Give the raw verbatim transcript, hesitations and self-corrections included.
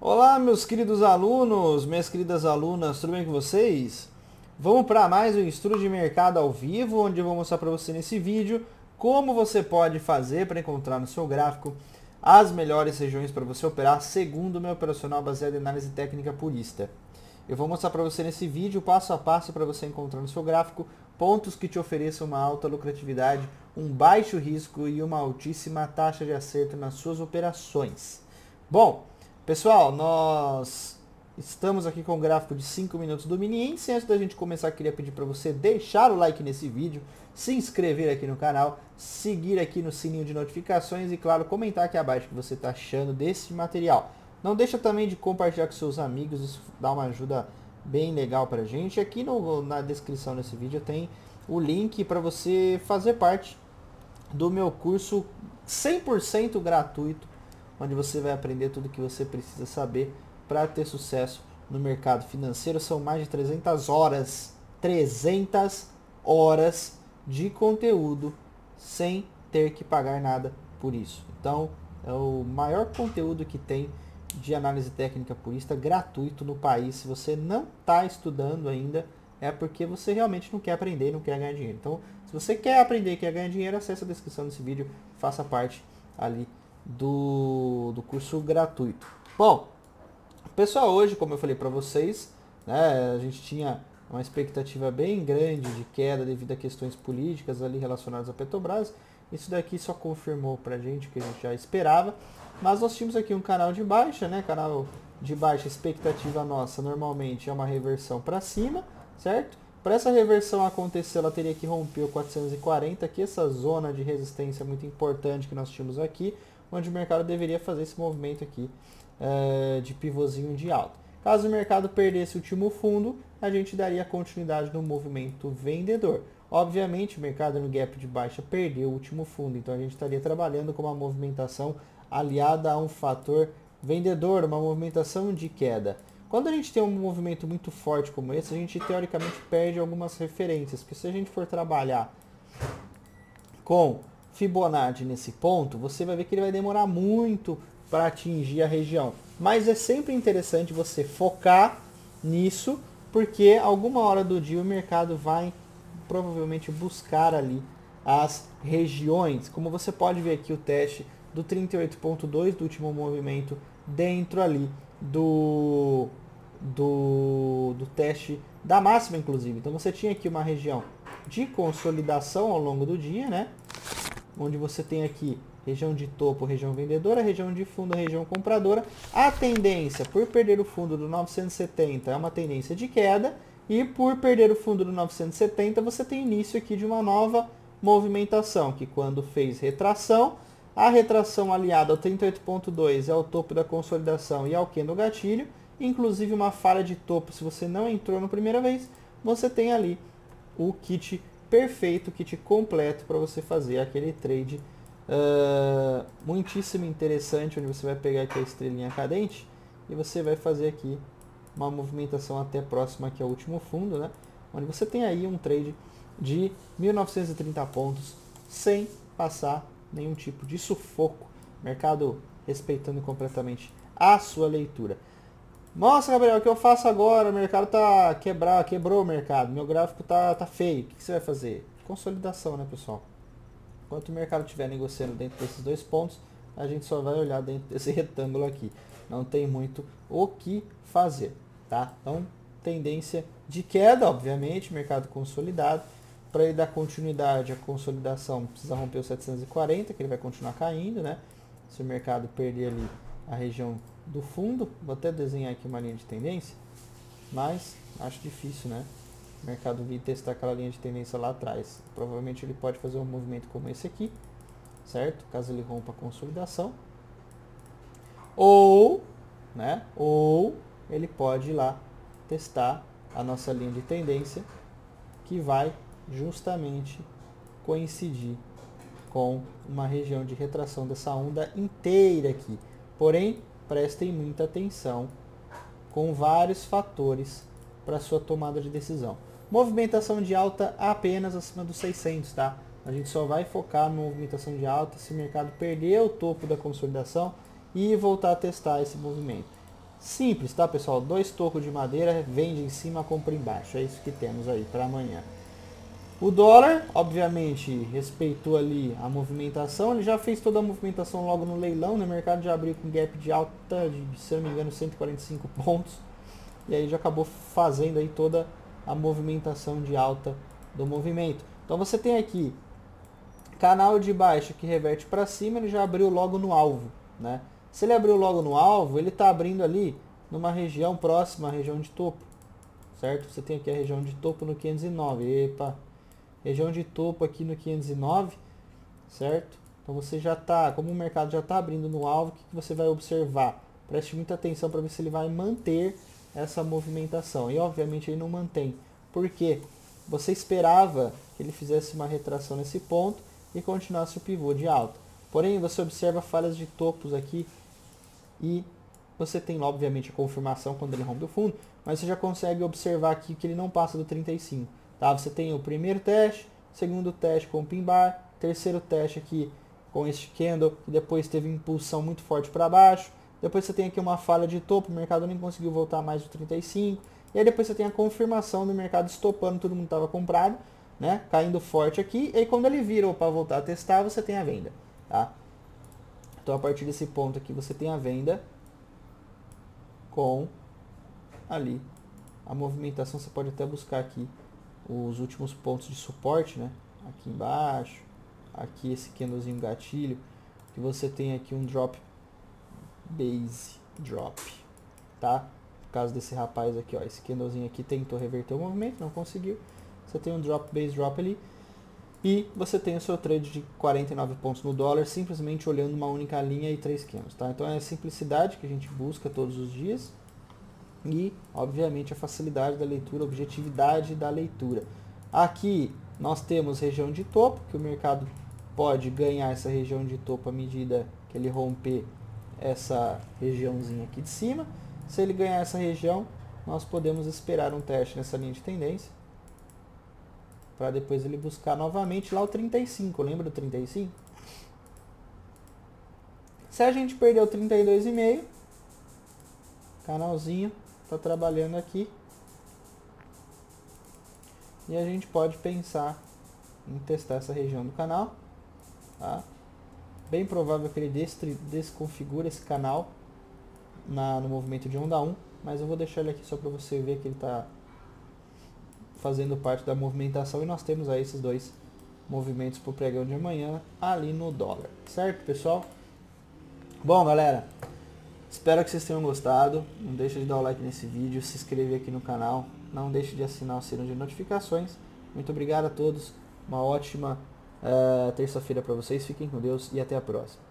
Olá, meus queridos alunos, minhas queridas alunas, tudo bem com vocês? Vamos para mais um estudo de mercado ao vivo, onde eu vou mostrar para você nesse vídeo como você pode fazer para encontrar no seu gráfico as melhores regiões para você operar segundo o meu operacional baseado em análise técnica purista. Eu vou mostrar para você nesse vídeo passo a passo para você encontrar no seu gráfico pontos que te ofereçam uma alta lucratividade, um baixo risco e uma altíssima taxa de acerto nas suas operações. Bom, pessoal, nós estamos aqui com o gráfico de cinco minutos do Miniense. Antes da gente começar, queria pedir para você deixar o like nesse vídeo, se inscrever aqui no canal, seguir aqui no sininho de notificações e, claro, comentar aqui abaixo o que você está achando desse material. Não deixa também de compartilhar com seus amigos, isso dá uma ajuda bem legal para a gente. Aqui no, na descrição desse vídeo tem o link para você fazer parte do meu curso cem por cento gratuito, onde você vai aprender tudo o que você precisa saber para ter sucesso no mercado financeiro. São mais de trezentas horas, trezentas horas de conteúdo sem ter que pagar nada por isso. Então, é o maior conteúdo que tem de análise técnica purista gratuito no país. Se você não está estudando ainda, é porque você realmente não quer aprender e não quer ganhar dinheiro. Então, se você quer aprender e quer ganhar dinheiro, acesse a descrição desse vídeo, faça parte ali do, do curso gratuito. Bom, pessoal, hoje, como eu falei para vocês, né, a gente tinha uma expectativa bem grande de queda devido a questões políticas ali relacionadas à Petrobras. Isso daqui só confirmou para a gente o que a gente já esperava. Mas nós tínhamos aqui um canal de baixa, né? Canal de baixa, expectativa nossa normalmente é uma reversão para cima, certo? Para essa reversão acontecer, ela teria que romper o quatrocentos e quarenta, aqui essa zona de resistência muito importante que nós tínhamos aqui, onde o mercado deveria fazer esse movimento aqui é, de pivôzinho de alta. Caso o mercado perdesse o último fundo, a gente daria continuidade no movimento vendedor. Obviamente, o mercado no gap de baixa perdeu o último fundo, então a gente estaria trabalhando com uma movimentação aliada a um fator vendedor, uma movimentação de queda. Quando a gente tem um movimento muito forte como esse, a gente teoricamente perde algumas referências, porque se a gente for trabalhar com Fibonacci nesse ponto, você vai ver que ele vai demorar muito para atingir a região. Mas é sempre interessante você focar nisso, porque alguma hora do dia o mercado vai provavelmente buscar ali as regiões. Como você pode ver aqui o teste do trinta e oito ponto dois do último movimento dentro ali do, do, do teste da máxima, inclusive. Então você tinha aqui uma região de consolidação ao longo do dia, né? Onde você tem aqui região de topo, região vendedora, região de fundo, região compradora. A tendência por perder o fundo do novecentos e setenta é uma tendência de queda, e por perder o fundo do novecentos e setenta você tem início aqui de uma nova movimentação, que quando fez retração, a retração aliada ao trinta e oito ponto dois é o topo da consolidação e ao candle gatilho, inclusive uma falha de topo. Se você não entrou na primeira vez, você tem ali o kit perfeito, o kit completo para você fazer aquele trade uh, muitíssimo interessante, onde você vai pegar aqui a estrelinha cadente e você vai fazer aqui uma movimentação até próxima aqui ao último fundo, né? Onde você tem aí um trade de mil novecentos e trinta pontos sem passar nenhum tipo de sufoco, mercado respeitando completamente a sua leitura. Nossa, Gabriel, o que eu faço agora? O mercado tá quebrado, quebrou o mercado, meu gráfico tá, tá feio. O que, que você vai fazer? Consolidação, né, pessoal? Enquanto o mercado estiver negociando dentro desses dois pontos, a gente só vai olhar dentro desse retângulo aqui. Não tem muito o que fazer, tá? Então, tendência de queda, obviamente, mercado consolidado. Para ele dar continuidade à consolidação, precisa romper o setecentos e quarenta, que ele vai continuar caindo, né? Se o mercado perder ali a região do fundo, vou até desenhar aqui uma linha de tendência, mas acho difícil, né? O mercado vir testar aquela linha de tendência lá atrás. Provavelmente ele pode fazer um movimento como esse aqui, certo? Caso ele rompa a consolidação. Ou, né? Ou ele pode ir lá testar a nossa linha de tendência, que vai justamente coincidir com uma região de retração dessa onda inteira aqui. Porém, prestem muita atenção com vários fatores para sua tomada de decisão. Movimentação de alta apenas acima dos seiscentos, tá? A gente só vai focar na movimentação de alta se o mercado perder o topo da consolidação e voltar a testar esse movimento. Simples, tá, pessoal? Dois tocos de madeira, vende em cima, compra embaixo. É isso que temos aí para amanhã. O dólar, obviamente, respeitou ali a movimentação. Ele já fez toda a movimentação logo no leilão, né? O mercado já abriu com gap de alta de, se não me engano, cento e quarenta e cinco pontos. E aí já acabou fazendo aí toda a movimentação de alta do movimento. Então você tem aqui canal de baixa que reverte para cima, ele já abriu logo no alvo, né? Se ele abriu logo no alvo, ele está abrindo ali numa região próxima à região de topo, certo? Você tem aqui a região de topo no quinhentos e nove, epa, região de topo aqui no quinhentos e nove, certo? Então você já está, como o mercado já está abrindo no alvo, o que, que você vai observar? Preste muita atenção para ver se ele vai manter essa movimentação. E obviamente ele não mantém. Por quê? Você esperava que ele fizesse uma retração nesse ponto e continuasse o pivô de alta. Porém, você observa falhas de topos aqui e você tem, obviamente, a confirmação quando ele rompe o fundo, mas você já consegue observar aqui que ele não passa do trinta e cinco. Tá? Você tem o primeiro teste, segundo teste com o pin bar, terceiro teste aqui com este candle, que depois teve impulsão muito forte para baixo. Depois você tem aqui uma falha de topo, o mercado nem conseguiu voltar mais do trinta e cinco. E aí depois você tem a confirmação do mercado estopando, todo mundo estava comprado, né? Caindo forte aqui. E aí quando ele vira para voltar a testar, você tem a venda. Tá? Então a partir desse ponto aqui você tem a venda com ali a movimentação. Você pode até buscar aqui os últimos pontos de suporte, né? Aqui embaixo, aqui esse candlezinho gatilho, que você tem aqui um drop base drop, tá? No caso desse rapaz aqui, ó, esse candlezinho aqui tentou reverter o movimento, não conseguiu. Você tem um drop base drop ali. E você tem o seu trade de quarenta e nove pontos no dólar, simplesmente olhando uma única linha e três candles, tá? Então é a simplicidade que a gente busca todos os dias e, obviamente, a facilidade da leitura, a objetividade da leitura. Aqui nós temos região de topo, que o mercado pode ganhar essa região de topo à medida que ele romper essa regiãozinha aqui de cima. Se ele ganhar essa região, nós podemos esperar um teste nessa linha de tendência, para depois ele buscar novamente lá o trinta e cinco, lembra do trinta e cinco? Se a gente perder o trinta e dois vírgula cinco, canalzinho está trabalhando aqui, e a gente pode pensar em testar essa região do canal, tá? Bem provável que ele des desconfigure esse canal na, no movimento de onda um, mas eu vou deixar ele aqui só para você ver que ele está fazendo parte da movimentação, e nós temos aí esses dois movimentos para o pregão de amanhã ali no dólar, certo, pessoal? Bom, galera, espero que vocês tenham gostado. Não deixe de dar o like nesse vídeo, se inscrever aqui no canal, não deixe de assinar o sino de notificações. Muito obrigado a todos, uma ótima uh, terça-feira para vocês, fiquem com Deus e até a próxima.